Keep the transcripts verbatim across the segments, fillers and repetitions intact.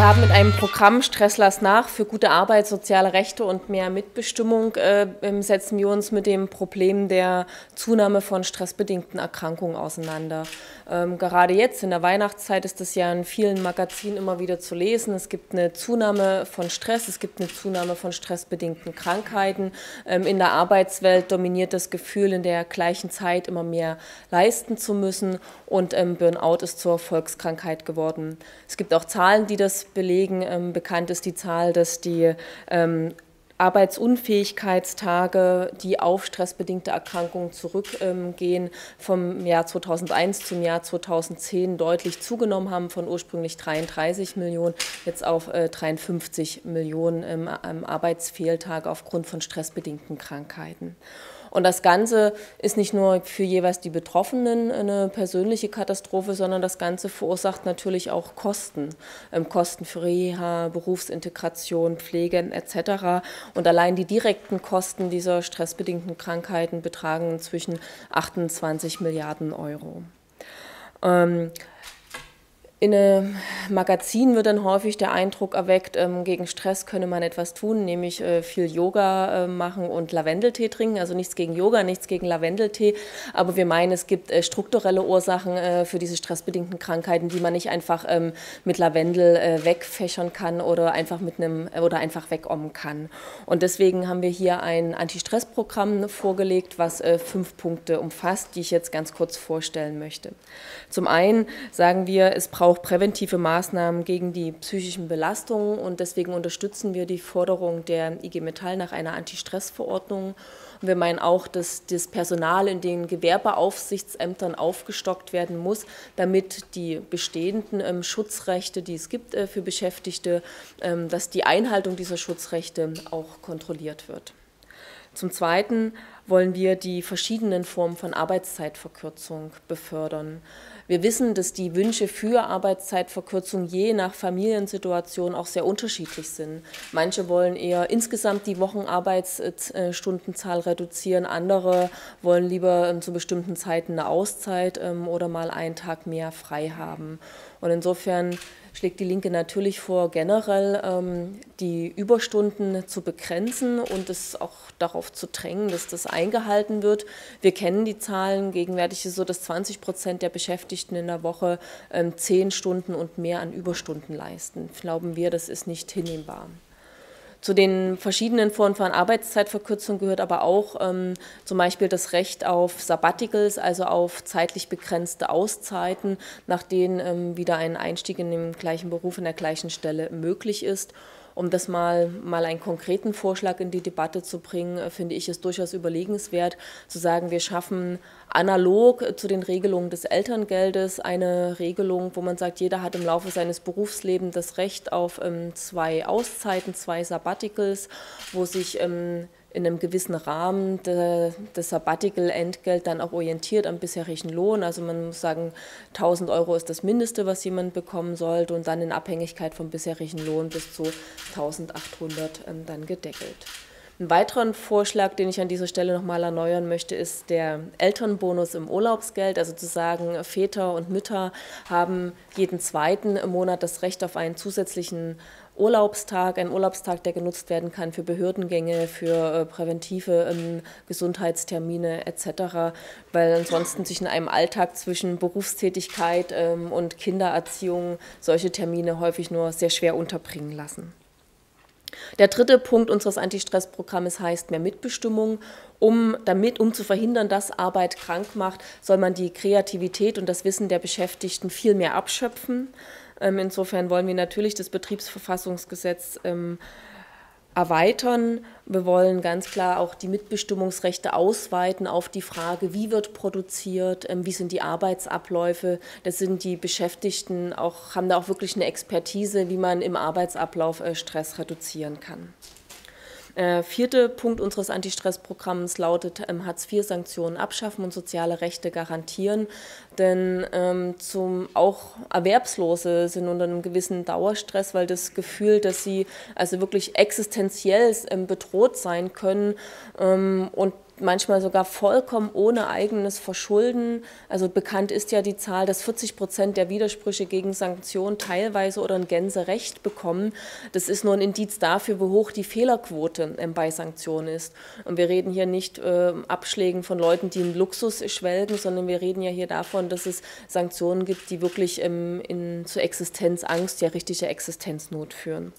Wir haben mit einem Programm Stress lass nach für gute Arbeit, soziale Rechte und mehr Mitbestimmung äh, setzen wir uns mit dem Problem der Zunahme von stressbedingten Erkrankungen auseinander. Ähm, gerade jetzt in der Weihnachtszeit ist das ja in vielen Magazinen immer wieder zu lesen. Es gibt eine Zunahme von Stress, es gibt eine Zunahme von stressbedingten Krankheiten. Ähm, in der Arbeitswelt dominiert das Gefühl, in der gleichen Zeit immer mehr leisten zu müssen, und ähm, Burnout ist zur Volkskrankheit geworden. Es gibt auch Zahlen, die das belegen. Ähm, bekannt ist die Zahl, dass die ähm, Arbeitsunfähigkeitstage, die auf stressbedingte Erkrankungen zurückgehen, ähm, vom Jahr zweitausendeins zum Jahr zweitausendzehn deutlich zugenommen haben, von ursprünglich dreiunddreißig Millionen jetzt auf äh, dreiundfünfzig Millionen ähm, Arbeitsfehltage aufgrund von stressbedingten Krankheiten. Und das Ganze ist nicht nur für jeweils die Betroffenen eine persönliche Katastrophe, sondern das Ganze verursacht natürlich auch Kosten. Ähm, Kosten für Reha, Berufsintegration, Pflege et cetera. Und allein die direkten Kosten dieser stressbedingten Krankheiten betragen zwischen achtundzwanzig Milliarden Euro. Ähm, In einem Magazin wird dann häufig der Eindruck erweckt, ähm, gegen Stress könne man etwas tun, nämlich äh, viel Yoga äh, machen und Lavendeltee trinken. Also nichts gegen Yoga, nichts gegen Lavendeltee, aber wir meinen, es gibt äh, strukturelle Ursachen äh, für diese stressbedingten Krankheiten, die man nicht einfach ähm, mit Lavendel äh, wegfächern kann oder einfach mit einem oder einfach wegommen kann. Und deswegen haben wir hier ein Anti-Stress-Programm vorgelegt, was äh, fünf Punkte umfasst, die ich jetzt ganz kurz vorstellen möchte. Zum einen sagen wir, es braucht auch präventive Maßnahmen gegen die psychischen Belastungen, und deswegen unterstützen wir die Forderung der I G Metall nach einer Anti-Stress-Verordnung. Und wir meinen auch, dass das Personal in den Gewerbeaufsichtsämtern aufgestockt werden muss, damit die bestehenden ähm, Schutzrechte, die es gibt äh, für Beschäftigte, ähm, dass die Einhaltung dieser Schutzrechte auch kontrolliert wird. Zum Zweiten wollen wir die verschiedenen Formen von Arbeitszeitverkürzung befördern. Wir wissen, dass die Wünsche für Arbeitszeitverkürzung je nach Familiensituation auch sehr unterschiedlich sind. Manche wollen eher insgesamt die Wochenarbeitsstundenzahl reduzieren, andere wollen lieber zu bestimmten Zeiten eine Auszeit oder mal einen Tag mehr frei haben. Und insofern schlägt die Linke natürlich vor, generell ähm, die Überstunden zu begrenzen und es auch darauf zu drängen, dass das eingehalten wird. Wir kennen die Zahlen, gegenwärtig ist es so, dass zwanzig Prozent der Beschäftigten in der Woche ähm, zehn Stunden und mehr an Überstunden leisten. Glauben wir, das ist nicht hinnehmbar. Zu den verschiedenen Formen von Arbeitszeitverkürzung gehört aber auch ähm, zum Beispiel das Recht auf Sabbaticals, also auf zeitlich begrenzte Auszeiten, nach denen ähm, wieder ein Einstieg in den gleichen Beruf in der gleichen Stelle möglich ist. Um das mal, mal einen konkreten Vorschlag in die Debatte zu bringen, finde ich es durchaus überlegenswert, zu sagen, wir schaffen analog zu den Regelungen des Elterngeldes eine Regelung, wo man sagt, jeder hat im Laufe seines Berufslebens das Recht auf ähm, zwei Auszeiten, zwei Sabbaticals, wo sich ähm, in einem gewissen Rahmen de, das Sabbatical-Entgelt dann auch orientiert am bisherigen Lohn. Also man muss sagen, tausend Euro ist das Mindeste, was jemand bekommen sollte, und dann in Abhängigkeit vom bisherigen Lohn bis zu eintausendachthundert ähm, dann gedeckelt. Ein weiterer Vorschlag, den ich an dieser Stelle nochmal erneuern möchte, ist der Elternbonus im Urlaubsgeld. Also zu sagen, Väter und Mütter haben jeden zweiten Monat das Recht auf einen zusätzlichen Urlaubstag, ein Urlaubstag, der genutzt werden kann für Behördengänge, für äh, präventive ähm, Gesundheitstermine et cetera, weil ansonsten sich in einem Alltag zwischen Berufstätigkeit ähm, und Kindererziehung solche Termine häufig nur sehr schwer unterbringen lassen. Der dritte Punkt unseres Anti-Stress-Programmes heißt mehr Mitbestimmung. Um, damit, um zu verhindern, dass Arbeit krank macht, soll man die Kreativität und das Wissen der Beschäftigten viel mehr abschöpfen. Ähm, insofern wollen wir natürlich das Betriebsverfassungsgesetz ähm, erweitern. Wir wollen ganz klar auch die Mitbestimmungsrechte ausweiten auf die Frage, wie wird produziert, ähm, wie sind die Arbeitsabläufe. Das sind die Beschäftigten auch, haben da auch wirklich eine Expertise, wie man im Arbeitsablauf äh, Stress reduzieren kann. Äh, vierte Punkt unseres Anti-Stress-Programms lautet ähm, Hartz vier Sanktionen abschaffen und soziale Rechte garantieren, denn ähm, zum, auch Erwerbslose sind unter einem gewissen Dauerstress, weil das Gefühl, dass sie also wirklich existenziell ähm, bedroht sein können ähm, und manchmal sogar vollkommen ohne eigenes Verschulden. Also bekannt ist ja die Zahl, dass vierzig Prozent der Widersprüche gegen Sanktionen teilweise oder in Gänze Recht bekommen. Das ist nur ein Indiz dafür, wie hoch die Fehlerquote ähm, bei Sanktionen ist. Und wir reden hier nicht äh, Abschlägen von Leuten, die in Luxus schwelgen, sondern wir reden ja hier davon, dass es Sanktionen gibt, die wirklich ähm, in, zu Existenzangst, ja richtige Existenznot führen.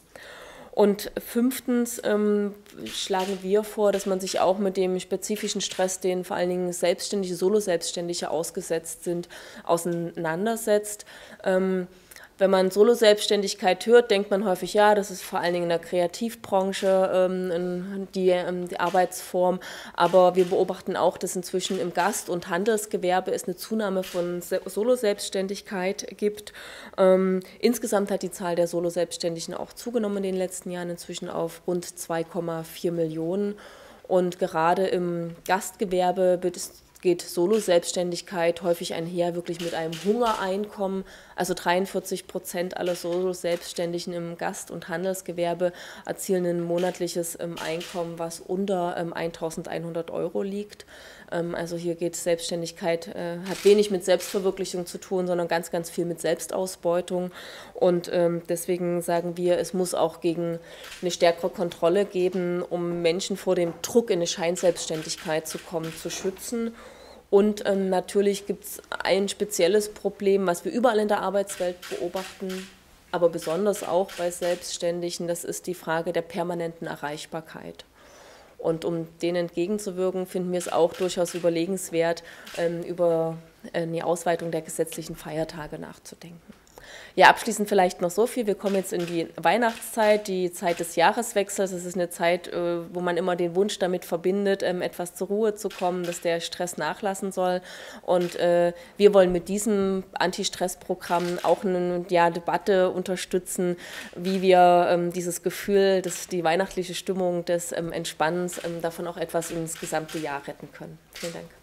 Und fünftens ähm, schlagen wir vor, dass man sich auch mit dem spezifischen Stress, den vor allen Dingen Selbstständige, Solo-Selbstständige ausgesetzt sind, auseinandersetzt. Ähm, Wenn man Solo-Selbstständigkeit hört, denkt man häufig, ja, das ist vor allen Dingen in der Kreativbranche ähm, die, ähm, die Arbeitsform. Aber wir beobachten auch, dass inzwischen im Gast- und Handelsgewerbe es eine Zunahme von Solo-Selbstständigkeit gibt. Ähm, insgesamt hat die Zahl der Solo-Selbstständigen auch zugenommen in den letzten Jahren, inzwischen auf rund zwei Komma vier Millionen. Und gerade im Gastgewerbe geht Solo-Selbstständigkeit häufig einher wirklich mit einem Hungereinkommen. Also dreiundvierzig Prozent aller Solo-Selbstständigen im Gast- und Handelsgewerbe erzielen ein monatliches Einkommen, was unter eintausendeinhundert Euro liegt. Also hier geht Selbstständigkeit, hat wenig mit Selbstverwirklichung zu tun, sondern ganz, ganz viel mit Selbstausbeutung. Und deswegen sagen wir, es muss auch gegen eine stärkere Kontrolle geben, um Menschen vor dem Druck in eine Scheinselbstständigkeit zu kommen, zu schützen. Und ähm, natürlich gibt es ein spezielles Problem, was wir überall in der Arbeitswelt beobachten, aber besonders auch bei Selbstständigen, das ist die Frage der permanenten Erreichbarkeit. Und um denen entgegenzuwirken, finden wir es auch durchaus überlegenswert, ähm, über eine Ausweitung der gesetzlichen Feiertage nachzudenken. Ja, abschließend vielleicht noch so viel. Wir kommen jetzt in die Weihnachtszeit, die Zeit des Jahreswechsels. Es ist eine Zeit, wo man immer den Wunsch damit verbindet, etwas zur Ruhe zu kommen, dass der Stress nachlassen soll. Und wir wollen mit diesem Anti-Stress-Programm auch eine ja, Debatte unterstützen, wie wir dieses Gefühl, dass die weihnachtliche Stimmung des Entspannens davon auch etwas ins gesamte Jahr retten können. Vielen Dank.